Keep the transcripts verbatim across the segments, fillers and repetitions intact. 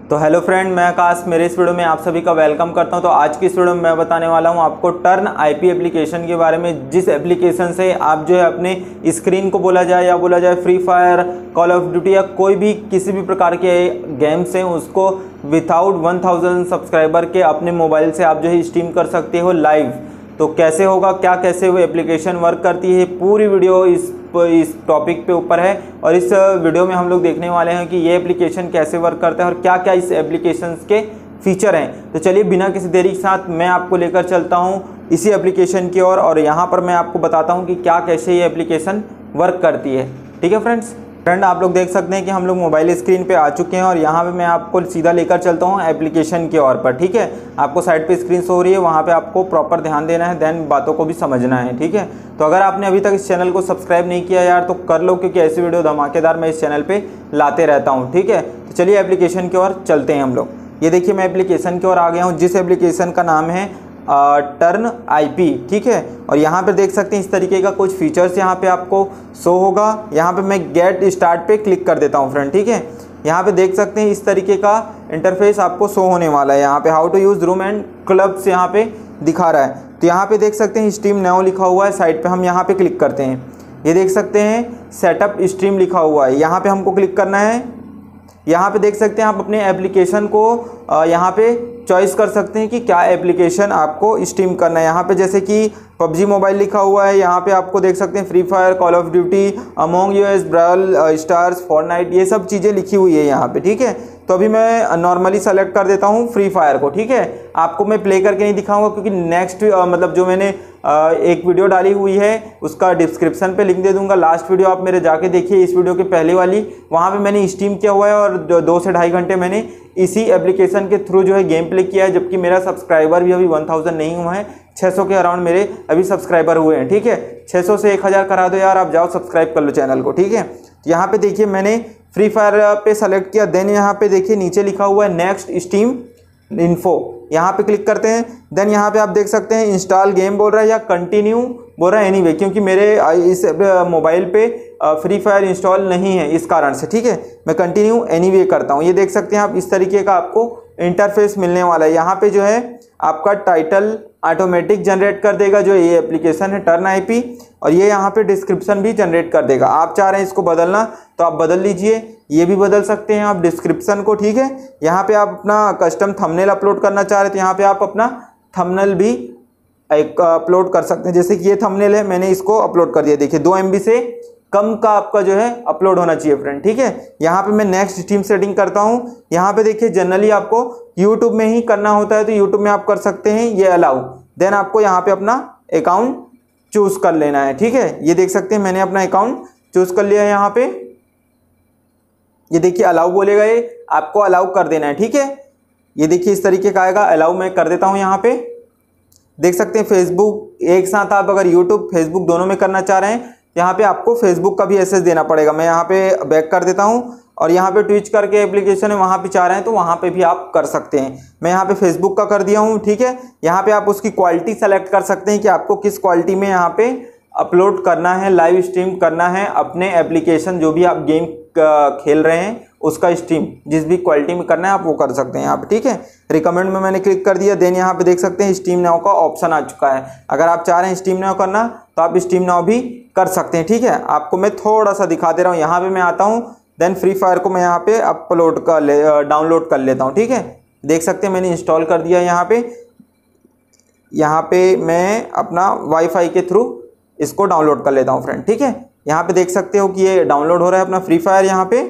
तो hello friend, मैं आकाश। मेरे इस वीडियो में आप सभी का वेलकम करता हूं। तो आज की इस वीडियो में मैं बताने वाला हूं आपको टर्न आईपी एप्लीकेशन के बारे में, जिस एप्लीकेशन से आप जो है अपने स्क्रीन को बोला जाए या बोला जाए free fire, call of duty या कोई भी किसी भी प्रकार के गेम्स हैं उसको विदाउट वन थाउजेंड सब्सक्राइबर के अपने मोबाइल से आप जो है स्ट्रीम कर सकते हो लाइव। तो कैसे होगा, क्या कैसे वो एप्लीकेशन वर्क करती है, पूरी वीडियो इस इस टॉपिक पे ऊपर है। और इस वीडियो में हम लोग देखने वाले हैं कि ये एप्लीकेशन कैसे वर्क करता है और क्या क्या इस एप्लीकेशन के फीचर हैं। तो चलिए बिना किसी देरी के साथ मैं आपको लेकर चलता हूँ इसी एप्लीकेशन की ओर, और, और यहाँ पर मैं आपको बताता हूँ कि क्या कैसे ये एप्लीकेशन वर्क करती है। ठीक है फ्रेंड्स फ्रेंड आप लोग देख सकते हैं कि हम लोग मोबाइल स्क्रीन पे आ चुके हैं और यहाँ पे मैं आपको सीधा लेकर चलता हूँ एप्लीकेशन की ओर पर। ठीक है, आपको साइड पे स्क्रीन शो हो रही है, वहाँ पे आपको प्रॉपर ध्यान देना है, देन बातों को भी समझना है। ठीक है, तो अगर आपने अभी तक इस चैनल को सब्सक्राइब नहीं किया यार तो कर लो, क्योंकि ऐसी वीडियो धमाकेदार मैं इस चैनल पर लाते रहता हूँ। ठीक है, तो चलिए एप्लीकेशन की ओर चलते हैं हम लोग। ये देखिए मैं एप्लीकेशन की ओर आ गया हूँ, जिस एप्लीकेशन का नाम है टर्न आईपी। ठीक है, और यहाँ पे देख सकते हैं इस तरीके का कुछ फीचर्स यहाँ पे आपको शो होगा। यहाँ पे मैं गेट स्टार्ट पे क्लिक कर देता हूँ फ्रेंड। ठीक है, यहाँ पे देख सकते हैं इस तरीके का इंटरफेस आपको शो होने वाला है। यहाँ पे how to use room and clubs यहाँ पे दिखा रहा है। तो यहाँ पे देख सकते हैं स्ट्रीम नाउ लिखा हुआ है साइड पे, हम यहाँ पे क्लिक करते हैं। ये देख सकते हैं सेटअप स्ट्रीम लिखा हुआ है, यहाँ पे हमको क्लिक करना है। यहाँ पे देख सकते हैं आप अपने एप्लीकेशन को यहाँ पे चॉइस कर सकते हैं कि क्या एप्लीकेशन आपको स्ट्रीम करना है। यहाँ पे जैसे कि पबजी मोबाइल लिखा हुआ है, यहाँ पे आपको देख सकते हैं free fire, call of duty, among us, brawl stars, Fortnite, ये सब चीज़ें लिखी हुई है यहाँ पे। ठीक है, तो अभी मैं नॉर्मली सेलेक्ट कर देता हूँ फ्री फायर को। ठीक है, आपको मैं प्ले करके नहीं दिखाऊंगा क्योंकि नेक्स्ट मतलब जो मैंने एक वीडियो डाली हुई है उसका डिस्क्रिप्शन पे लिंक दे दूंगा। लास्ट वीडियो आप मेरे जाके देखिए, इस वीडियो के पहले वाली, वहाँ पे मैंने स्ट्रीम किया हुआ है और दो से ढाई घंटे मैंने इसी एप्लीकेशन के थ्रू जो है गेम प्ले किया है, जबकि मेरा सब्सक्राइबर भी अभी वन थाउजेंड नहीं हुआ है, छः सौ के अराउंड मेरे अभी सब्सक्राइबर हुए हैं। ठीक है, छः सौ से एक हज़ार करा दो यार, आप जाओ सब्सक्राइब कर लो चैनल को। ठीक है, यहाँ पे देखिए मैंने फ्री फायर पे सेलेक्ट किया, देन यहाँ पे देखिए नीचे लिखा हुआ है नेक्स्ट स्ट्रीम इन्फो, यहाँ पे क्लिक करते हैं। देन यहाँ पे आप देख सकते हैं इंस्टॉल गेम बोल रहा है या कंटिन्यू बोल रहा है एनीवे, क्योंकि मेरे इस मोबाइल पे फ्री फायर इंस्टॉल नहीं है इस कारण से। ठीक है, मैं कंटिन्यू एनीवे करता हूँ। ये देख सकते हैं आप इस तरीके का आपको इंटरफेस मिलने वाला है। यहाँ पे जो है आपका टाइटल ऑटोमेटिक जनरेट कर देगा जो ये एप्लीकेशन है टर्न आईपी, और ये यहाँ पे डिस्क्रिप्शन भी जनरेट कर देगा। आप चाह रहे हैं इसको बदलना तो आप बदल लीजिए, ये भी बदल सकते हैं आप डिस्क्रिप्शन को। ठीक है, यहाँ पे आप अपना कस्टम थंबनेल अपलोड करना चाह रहे थे, यहाँ पे आप अपना थंबनेल भी एक अपलोड कर सकते हैं। जैसे कि ये थंबनेल है, मैंने इसको अपलोड कर दिया। देखिए दो एम बी से कम का आपका जो है अपलोड होना चाहिए फ्रेंड। ठीक है, यहाँ पे मैं नेक्स्ट स्ट्रीम सेटिंग करता हूँ। यहाँ पे देखिए जनरली आपको यूट्यूब में ही करना होता है, तो यूट्यूब में आप कर सकते हैं ये अलाउ। देन आपको यहाँ पे अपना अकाउंट चूज कर लेना है। ठीक है, ये देख सकते हैं मैंने अपना अकाउंट चूज कर लिया है। यहाँ पे ये देखिए अलाउ बोलेगा, ये आपको अलाउ कर देना है। ठीक है, ये देखिए इस तरीके का आएगा, अलाउ मैं कर देता हूँ। यहाँ पे देख सकते हैं फेसबुक एक साथ, आप अगर यूट्यूब फेसबुक दोनों में करना चाह रहे हैं, यहाँ पे आपको फेसबुक का भी एक्सेस देना पड़ेगा। मैं यहाँ पे बैक कर देता हूँ, और यहाँ पे ट्विच करके एप्लीकेशन है, वहाँ पे चाह रहे हैं तो वहाँ पे भी आप कर सकते हैं। मैं यहाँ पे फेसबुक का कर दिया हूँ। ठीक है, यहाँ पे आप उसकी क्वालिटी सेलेक्ट कर सकते हैं कि आपको किस क्वालिटी में यहाँ पे अपलोड करना है, लाइव स्ट्रीम करना है अपने एप्लीकेशन, जो भी आप गेम खेल रहे हैं उसका स्ट्रीम जिस भी क्वालिटी में करना है आप वो कर सकते हैं यहाँ पे। ठीक है, रिकमेंड में मैंने क्लिक कर दिया। देन यहाँ पे देख सकते हैं स्ट्रीम नाउ का ऑप्शन आ चुका है। अगर आप चाह रहे हैं स्ट्रीम नाउ करना तो आप स्ट्रीम नाउ भी कर सकते हैं। ठीक है, आपको मैं थोड़ा सा दिखा दे रहा हूँ। यहाँ पे मैं आता हूँ, देन फ्री फायर को मैं यहाँ पे अपलोड कर ले डाउनलोड कर लेता हूँ। ठीक है, देख सकते हैं मैंने इंस्टॉल कर दिया। यहाँ पे यहाँ पे मैं अपना वाईफाई के थ्रू इसको डाउनलोड कर लेता हूँ फ्रेंड। ठीक है, यहाँ पे देख सकते हो कि ये डाउनलोड हो रहा है अपना फ्री फायर। यहाँ पे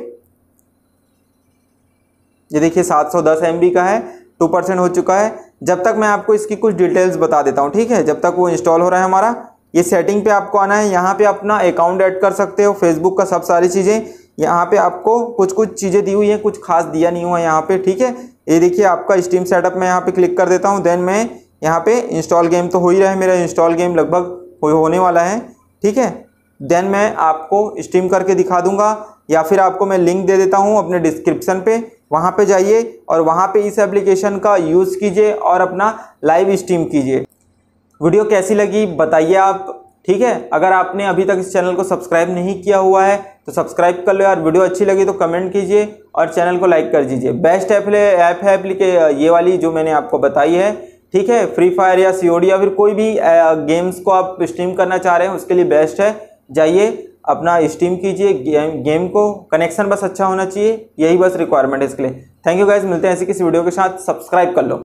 ये देखिए सात सौ दस एम बी का है, टू परसेंट हो चुका है। जब तक मैं आपको इसकी कुछ डिटेल्स बता देता हूँ। ठीक है, जब तक वो इंस्टॉल हो रहा है हमारा, ये सेटिंग पे आपको आना है। यहाँ पे अपना अकाउंट ऐड कर सकते हो, फेसबुक का सब सारी चीज़ें यहाँ पे आपको कुछ कुछ चीज़ें दी हुई हैं, कुछ खास दिया नहीं हुआ है यहाँ पे। ठीक है, ये देखिए आपका स्ट्रीम सेटअप में यहाँ पे क्लिक कर देता हूँ। देन मैं यहाँ पे इंस्टॉल गेम तो हो ही रहा है, मेरा इंस्टॉल गेम लगभग होने वाला है। ठीक है, देन मैं आपको स्ट्रीम करके दिखा दूंगा, या फिर आपको मैं लिंक दे देता हूँ अपने डिस्क्रिप्शन पे, वहाँ पे जाइए और वहाँ पे इस एप्लीकेशन का यूज़ कीजिए और अपना लाइव स्ट्रीम कीजिए। वीडियो कैसी लगी बताइए आप। ठीक है, अगर आपने अभी तक इस चैनल को सब्सक्राइब नहीं किया हुआ है तो सब्सक्राइब कर लो यार। वीडियो अच्छी लगी तो कमेंट कीजिए और चैनल को लाइक कर दीजिए। बेस्ट ऐप ऐप है एप्लीके ये वाली जो मैंने आपको बताई है, ठीक है। फ्री फायर या सीओडी या फिर कोई भी गेम्स को आप स्ट्रीम करना चाह रहे हैं उसके लिए बेस्ट है। जाइए अपना स्ट्रीम कीजिए गेम गेम को, कनेक्शन बस अच्छा होना चाहिए, यही बस रिक्वायरमेंट है इसके लिए। थैंक यू गाइस, मिलते हैं ऐसी किसी वीडियो के साथ, सब्सक्राइब कर लो।